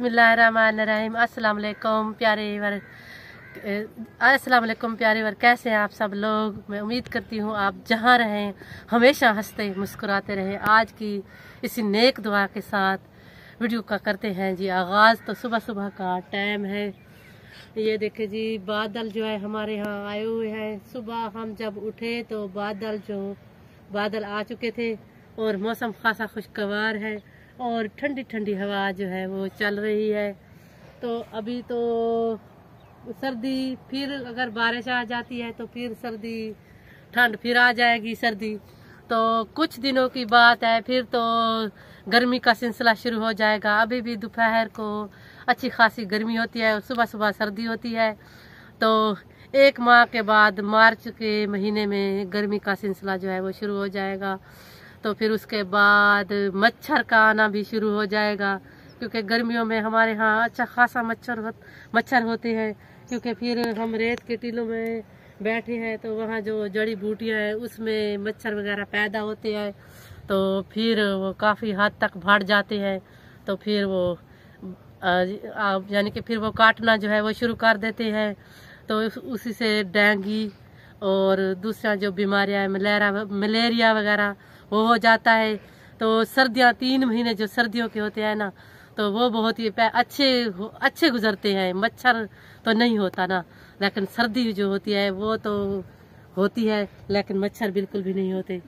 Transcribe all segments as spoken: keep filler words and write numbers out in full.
बिस्मिल्लाहिर्रहमानिर्रहीम। अस्सलाम वालेकुम प्यारे वर अस्सलाम वालेकुम प्यारे वर कैसे हैं आप सब लोग। मैं उम्मीद करती हूँ आप जहाँ रहें हमेशा हंसते मुस्कुराते रहें। आज की इसी नेक दुआ के साथ वीडियो का करते हैं जी आगाज़। तो सुबह सुबह का टाइम है, ये देखे जी बादल जो है हमारे यहाँ आए हुए हैं। सुबह हम जब उठे तो बादल जो बादल आ चुके थे और मौसम खासा खुशगवार है और ठंडी ठंडी हवा जो है वो चल रही है। तो अभी तो सर्दी, फिर अगर बारिश आ जाती है तो फिर सर्दी, ठंड फिर आ जाएगी सर्दी। तो कुछ दिनों की बात है, फिर तो गर्मी का सिलसिला शुरू हो जाएगा। अभी भी दोपहर को अच्छी खासी गर्मी होती है और सुबह सुबह सर्दी होती है। तो एक माह के बाद मार्च के महीने में गर्मी का सिलसिला जो है वो शुरू हो जाएगा। तो फिर उसके बाद मच्छर का आना भी शुरू हो जाएगा, क्योंकि गर्मियों में हमारे यहाँ अच्छा खासा मच्छर हो, मच्छर होते हैं। क्योंकि फिर हम रेत के टीलों में बैठे हैं तो वहाँ जो जड़ी बूटियाँ हैं उसमें मच्छर वगैरह पैदा होते हैं। तो फिर वो काफ़ी हद तक बढ़ जाते हैं। तो फिर वो यानी कि फिर वो काटना जो है वो शुरू कर देते हैं। तो उसी से डेंगू और दूसरा जो बीमारियाँ मलेरिया मलेरिया वगैरह वो हो जाता है। तो सर्दियाँ, तीन महीने जो सर्दियों के होते हैं ना, तो वो बहुत ही अच्छे अच्छे गुजरते हैं। मच्छर तो नहीं होता ना, लेकिन सर्दी जो होती है वो तो होती है, लेकिन मच्छर बिल्कुल भी नहीं होते।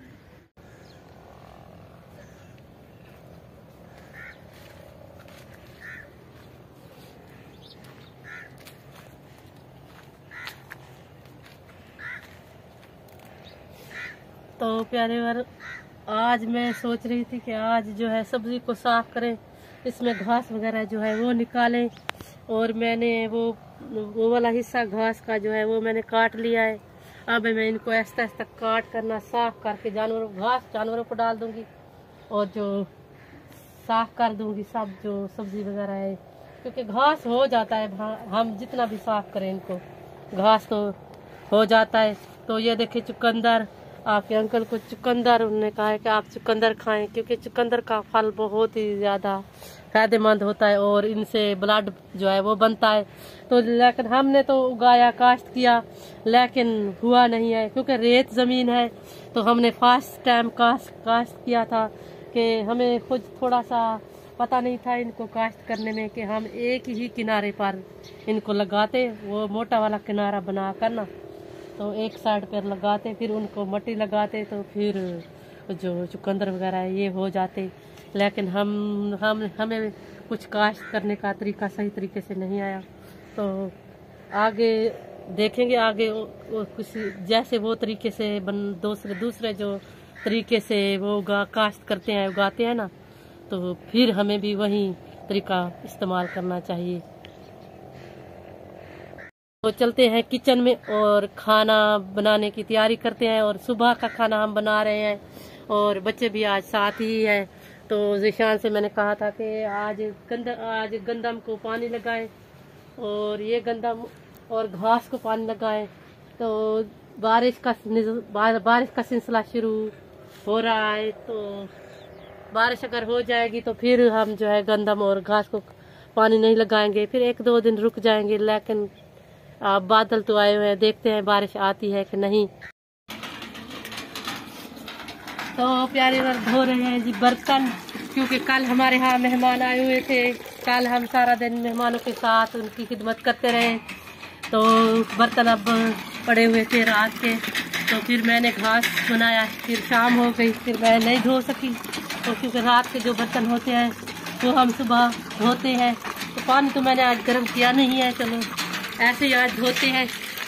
तो प्यारे वर, आज मैं सोच रही थी कि आज जो है सब्जी को साफ करें, इसमें घास वगैरह जो है वो निकालें। और मैंने वो वो वाला हिस्सा घास का जो है वो मैंने काट लिया है। अब मैं इनको ऐसा ऐसा काट करना साफ करके जानवरों घास जानवरों को डाल दूंगी और जो साफ कर दूंगी सब जो सब्जी वगैरह है, क्योंकि घास हो जाता है। हम जितना भी साफ करें इनको घास तो हो जाता है। तो ये देखिए चुकंदर, आपके अंकल को चुकंदर, उन्होंने कहा है कि आप चुकंदर खाएं, क्योंकि चुकंदर का फल बहुत ही ज़्यादा फायदेमंद होता है और इनसे ब्लड जो है वो बनता है। तो लेकिन हमने तो उगाया, काश्त किया, लेकिन हुआ नहीं है क्योंकि रेत ज़मीन है। तो हमने फर्स्ट टाइम काश्त काश्त किया था कि हमें खुद थोड़ा सा पता नहीं था इनको काश्त करने में, कि हम एक ही किनारे पर इनको लगाते, वो मोटा वाला किनारा बना कर ना, तो एक साइड पर लगाते, फिर उनको मट्टी लगाते, तो फिर जो चुकंदर वगैरह है ये हो जाते। लेकिन हम हम हमें कुछ काश्त करने का तरीका सही तरीके से नहीं आया। तो आगे देखेंगे, आगे वो कुछ जैसे वो तरीके से बन दूसरे दूसरे जो तरीके से वो उगा काश्त करते हैं, उगाते हैं ना, तो फिर हमें भी वही तरीका इस्तेमाल करना चाहिए। तो चलते हैं किचन में और खाना बनाने की तैयारी करते हैं। और सुबह का खाना हम बना रहे हैं और बच्चे भी आज साथ ही हैं। तो ज़िशान से मैंने कहा था कि आज गंद आज गंदम को पानी लगाएं और ये गंदम और घास को पानी लगाएं। तो बारिश का बारिश का सिलसिला शुरू हो रहा है। तो बारिश अगर हो जाएगी तो फिर हम जो है गंदम और घास को पानी नहीं लगाएंगे, फिर एक दो दिन रुक जाएंगे। लेकिन अब बादल तो आए हुए हैं, देखते हैं बारिश आती है कि नहीं। तो प्यारे वर्ग धो रहे हैं जी बर्तन, क्योंकि कल हमारे यहाँ मेहमान आए हुए थे। कल हम सारा दिन मेहमानों के साथ उनकी खिदमत करते रहे। तो बर्तन अब पड़े हुए थे रात के, तो फिर मैंने घास बनाया, फिर शाम हो गई, फिर मैं नहीं धो सकी। तो क्योंकि रात के जो बर्तन होते हैं वो हम सुबह धोते हैं। तो पानी तो मैंने आज गर्म किया नहीं है, चलो ऐसे ही आज धोते हैं।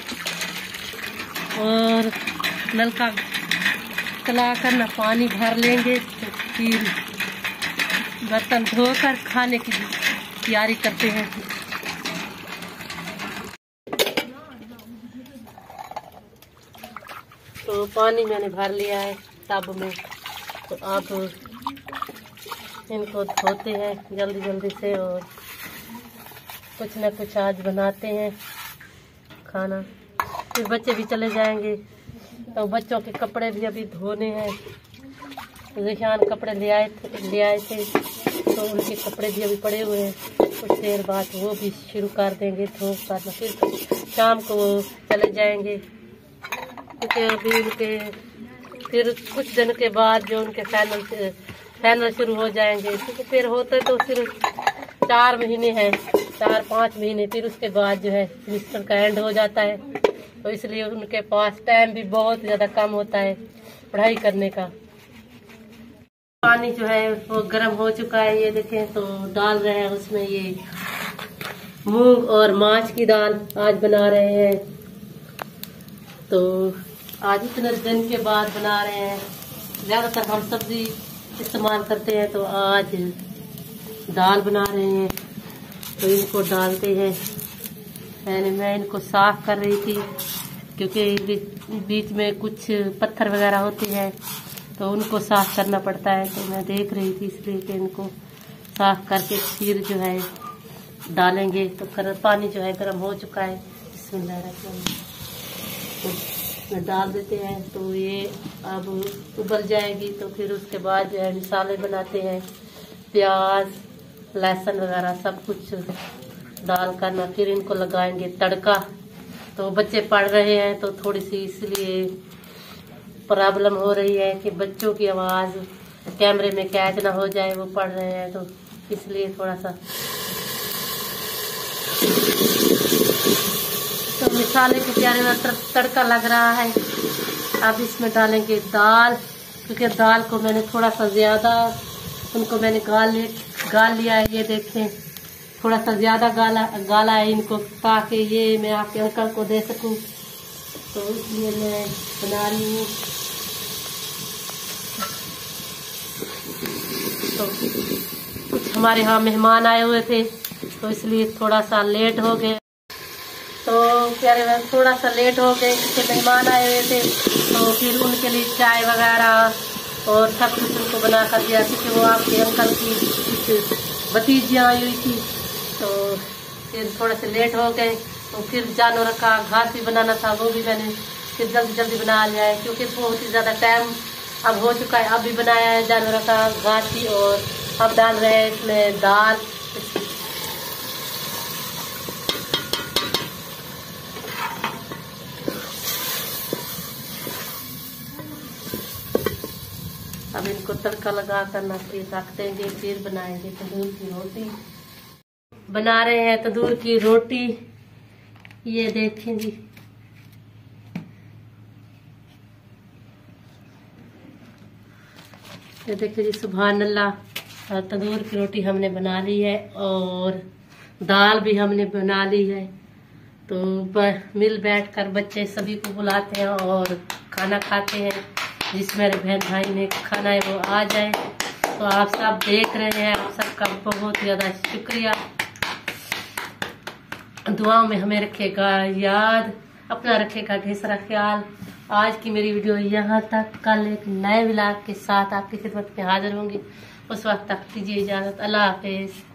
और नलका चला कर ना पानी भर लेंगे, तो फिर बर्तन धोकर खाने की तैयारी करते हैं। तो पानी मैंने भर लिया है टब में, तो अब इनको धोते हैं जल्दी जल्दी से और कुछ न कुछ आज बनाते हैं खाना। फिर बच्चे भी चले जाएंगे, तो बच्चों के कपड़े भी अभी धोने हैं। ज़िशान कपड़े ले आए थे ले आए थे तो उनके कपड़े भी अभी पड़े हुए हैं, कुछ देर बाद वो भी शुरू कर देंगे धूप करना, फिर शाम को वो चले जाएंगे क्योंकि अभी उनके फिर कुछ दिन के बाद जो उनके फाइनल फाइनल शुरू हो जाएंगे, क्योंकि फिर होते तो सिर्फ चार महीने हैं, चार पाँच महीने, फिर उसके बाद जो है सेमेस्टर का एंड हो जाता है, तो इसलिए उनके पास टाइम भी बहुत ज़्यादा कम होता है पढ़ाई करने का। पानी जो है वो गर्म हो चुका है, ये देखें, तो डाल रहे हैं उसमें ये मूंग और माछ की दाल आज बना रहे हैं। तो आज इतने दिन के बाद बना रहे हैं, ज़्यादातर हम सब्जी इस्तेमाल करते हैं, तो आज दाल बना रहे हैं। तो इनको डालते हैं, मैंने मैं इनको साफ कर रही थी क्योंकि बीच में कुछ पत्थर वगैरह होते हैं तो उनको साफ करना पड़ता है, तो मैं देख रही थी इसलिए कि इनको साफ करके फिर जो है डालेंगे। तो पानी जो है गर्म हो चुका है, इसमें तो डाल देते हैं, तो ये अब उबल जाएगी। तो फिर उसके बाद जो है मसाले बनाते हैं, प्याज लहसुन वगैरह सब कुछ डाल कर ना फिर इनको लगाएंगे तड़का। तो बच्चे पढ़ रहे हैं तो थोड़ी सी इसलिए प्रॉब्लम हो रही है कि बच्चों की आवाज़ कैमरे में कैच ना हो जाए, वो पढ़ रहे हैं, तो इसलिए थोड़ा सा। तो मसाले के प्यारे में तड़का लग रहा है। अब इसमें डालेंगे दाल, क्योंकि दाल को मैंने थोड़ा सा ज़्यादा उनको मैंने गाल ले गाल लिया है, ये देखें थोड़ा सा ज़्यादा गाला गाला है इनको, ताकि ये मैं आपके अंकल को दे सकूं, तो इसलिए मैं बना रही हूँ। तो कुछ हमारे यहाँ मेहमान आए हुए थे तो इसलिए थोड़ा सा लेट हो गए। तो प्यारे बहन थोड़ा सा लेट हो गए क्योंकि मेहमान आए हुए थे, तो फिर उनके लिए चाय वगैरह और सब कुछ उनको बना कर दिया, क्योंकि वो आपके अंकल की भतीजियाँ आई हुई थी। तो फिर थोड़े से लेट हो गए, तो फिर जानवर का घास भी बनाना था, वो भी मैंने फिर जल्दी जल्दी बना लिया है, क्योंकि बहुत ही ज़्यादा टाइम अब हो चुका है। अब भी बनाया है जानवर का घास भी, और अब डाल रहे हैं इसमें दाल। अब इनको तड़का लगा कर ना फिर रख देंगे, फिर बनाएंगे तंदूर की रोटी। बना रहे हैं तंदूर की रोटी, ये देखें जी। ये देखिए जी, सुभान अल्लाह, तंदूर की रोटी हमने बना ली है और दाल भी हमने बना ली है। तो मिल बैठ कर बच्चे सभी को बुलाते हैं और खाना खाते हैं। जिस मेरे बहन भाई ने खाना है वो आ जाए। तो आप सब देख रहे हैं, आप सबका बहुत ज़्यादा शुक्रिया। दुआओं में हमें रखेगा याद, अपना रखेगा ढेर सारा ख्याल। आज की मेरी वीडियो यहाँ तक, कल एक नए व्लॉग के साथ आपकी खिदमत में हाजिर होंगी। उस वक्त तक दीजिए इजाज़त। अल्लाह हाफिज़।